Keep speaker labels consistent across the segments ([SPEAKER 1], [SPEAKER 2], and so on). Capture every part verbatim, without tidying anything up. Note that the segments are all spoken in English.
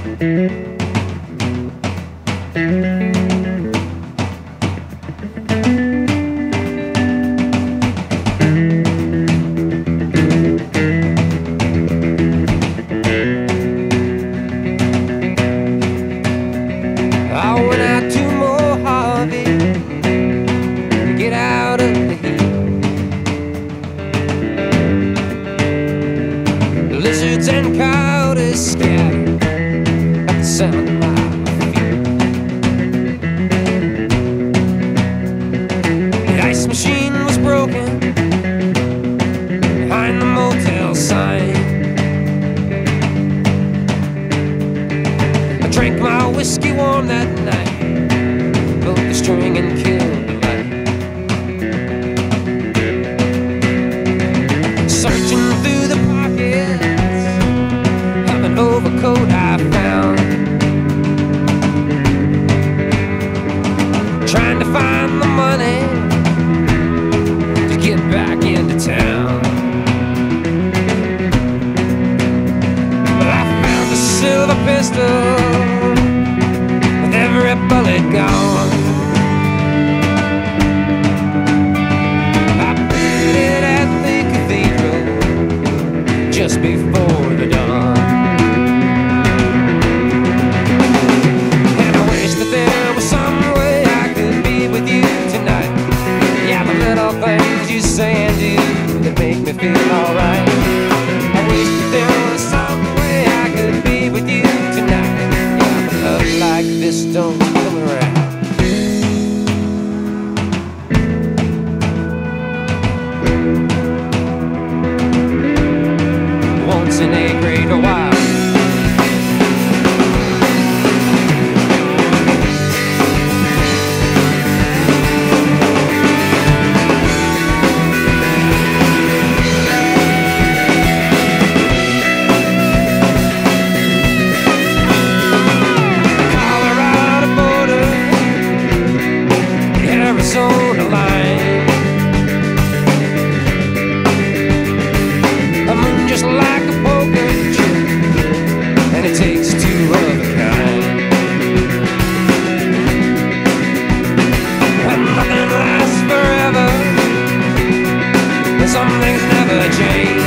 [SPEAKER 1] Lizards and coyotes scattered at the sound of my feet. The ice machine was broken behind the motel sign. I drank my whiskey warm that night, pulled the string and killed the light. Searching through the pockets of an overcoat I found, trying to find the money to get back into town. But I found a silver pistol with every bullet gone. I put it at the cathedral just before the dawn. And I wish that there was some way I could be with you tonight. Yeah, the little things you say and do that make me feel alright. I wish that there was some way I could be with you tonight. Yeah, but love like this don't come around once in a great while. Arizona line, a moon just like a poker chip, and it takes two of a kind. And nothing lasts forever, and some things never change.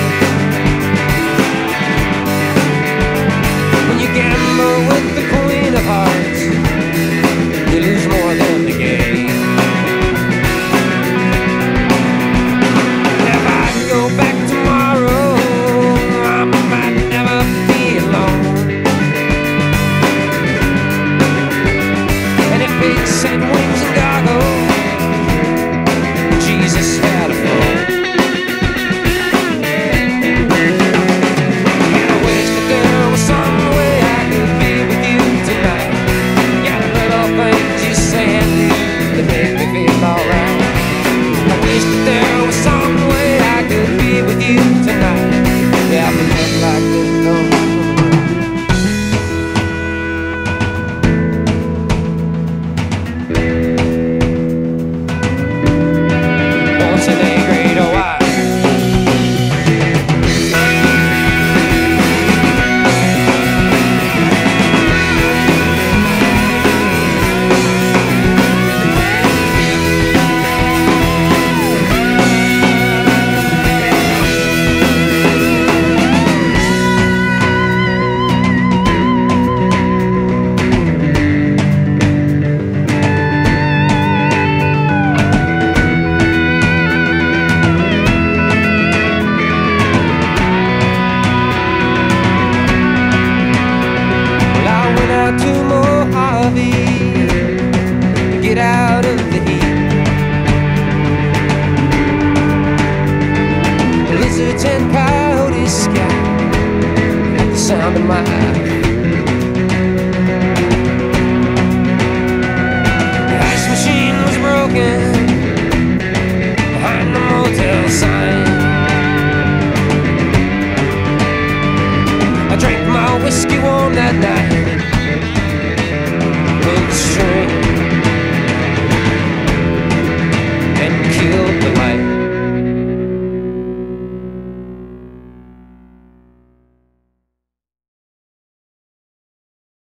[SPEAKER 1] When you gamble with the queen of hearts, you lose more than the game. Back tomorrow, I might never be alone. And if pigs had wings and goggles, Jesus had a phone. And I wish that there was some way I could be with you tonight. Yeah, the little things you say and do that make me feel alright. I wish that there was some way I could be with you tonight. Yeah, but love like this don't come around once in a great while. Get out of the heat. Lizards and coyotes scatter at the sound of my feet. The ice machine was broken behind the motel sign. I drank my whiskey warm that night, pulled the string